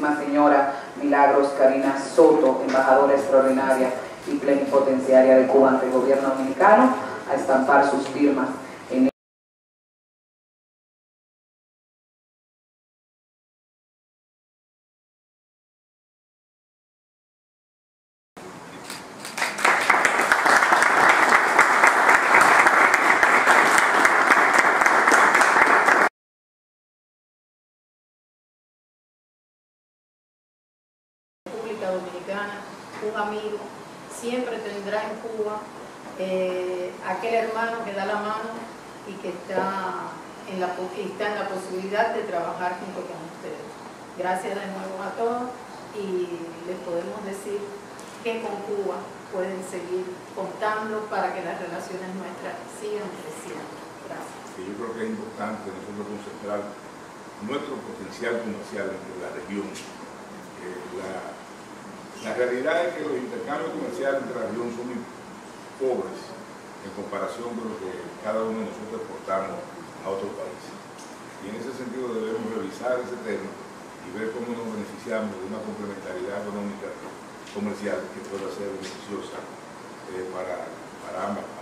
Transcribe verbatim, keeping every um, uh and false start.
excelentísima señora Milagros Karina Soto, embajadora extraordinaria y plenipotenciaria de Cuba ante el gobierno dominicano, a estampar sus firmas en Dominicana, un amigo, siempre tendrá en Cuba eh, aquel hermano que da la mano y que está en, la, está en la posibilidad de trabajar junto con ustedes. Gracias de nuevo a todos y les podemos decir que con Cuba pueden seguir contando para que las relaciones nuestras sigan creciendo. Gracias. Sí, yo creo que es importante nosotros concentrar nuestro potencial comercial entre la región. Eh, la, La realidad es que los intercambios comerciales entre la región son muy pobres en comparación con lo que cada uno de nosotros exportamos a otros países. Y en ese sentido debemos revisar ese tema y ver cómo nos beneficiamos de una complementariedad económica comercial que pueda ser beneficiosa eh, para, para ambas